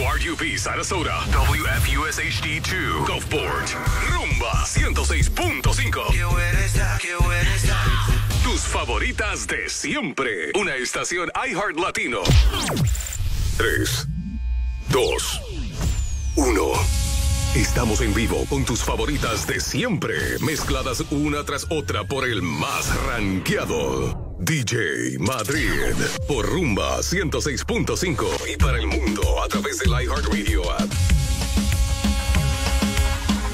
WRUP Sarasota, WFUS-HD2, Gulfport, Rumba 106.5. Qué buena está, qué buena está. Tus favoritas de siempre. Una estación iHeart Latino. 3, 2, 1. Estamos en vivo con tus favoritas de siempre, mezcladas una tras otra por el más rankeado, DJ Madrid, por Rumba 106.5 y para el mundo a través del iHeartRadio app.